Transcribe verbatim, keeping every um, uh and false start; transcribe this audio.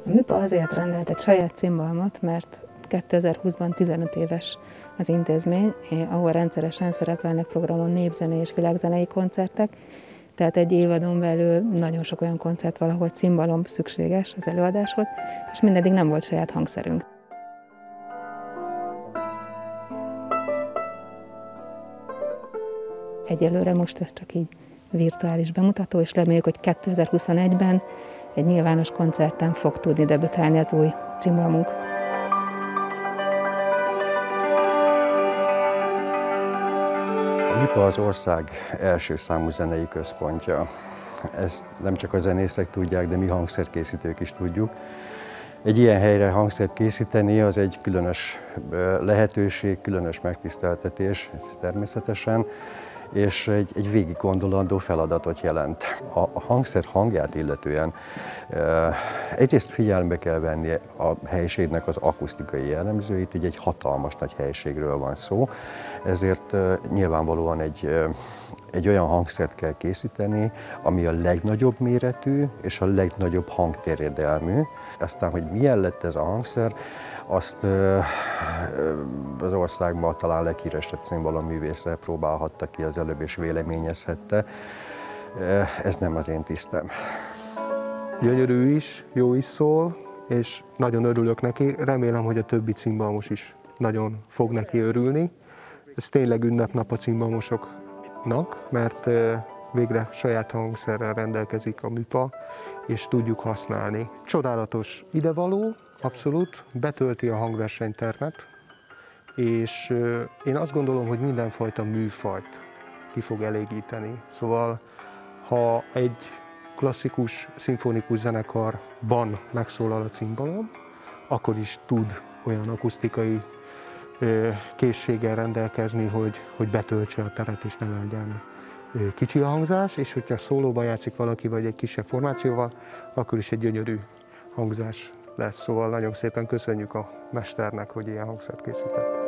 A MÜPA azért rendelt egy saját cimbalmot, mert kétezer-húszban tizenöt éves az intézmény, ahol rendszeresen szerepelnek programon népzenei és világzenei koncertek, tehát egy évadon belül nagyon sok olyan koncert valahol cimbalom szükséges az előadáshoz, és mindeddig nem volt saját hangszerünk. Egyelőre most ez csak így virtuális bemutató, és reméljük, hogy kétezer-huszonegyben egy nyilvános koncerten fog tudni debütálni az új cimbalmunk. A MÜPA az ország első számú zenei központja. Ezt nem csak a zenészek tudják, de mi hangszerkészítők is tudjuk. Egy ilyen helyre hangszert készíteni az egy különös lehetőség, különös megtiszteltetés természetesen, és egy, egy végig gondolandó feladatot jelent. A, a hangszer hangját illetően e, egyrészt figyelembe kell venni a helyiségnek az akusztikai jellemzőit, így egy hatalmas nagy helyiségről van szó, ezért e, nyilvánvalóan egy, e, egy olyan hangszert kell készíteni, ami a legnagyobb méretű és a legnagyobb hangterjedelmű. Aztán, hogy milyen lett ez a hangszer, azt e, az országban talán leghíresebb cimbalom-művésze próbálhatta ki az előbb és véleményezhette. Ez nem az én tisztem. Gyönyörű is, jó is szól, és nagyon örülök neki. Remélem, hogy a többi cimbalmos is nagyon fog neki örülni. Ez tényleg ünnepnap a cimbalmosoknak, mert végre saját hangszerrel rendelkezik a MÜPA, és tudjuk használni. Csodálatos idevaló, abszolút, betölti a hangversenytermet, és én azt gondolom, hogy mindenfajta műfajt ki fog elégíteni. Szóval, ha egy klasszikus, szimfonikus zenekarban megszólal a cimbalom, akkor is tud olyan akusztikai készséggel rendelkezni, hogy, hogy betöltse a teret, és ne legyen kicsi a hangzás, és hogyha szólóban játszik valaki, vagy egy kisebb formációval, akkor is egy gyönyörű hangzás lesz. Szóval nagyon szépen köszönjük a mesternek, hogy ilyen hangszert készített.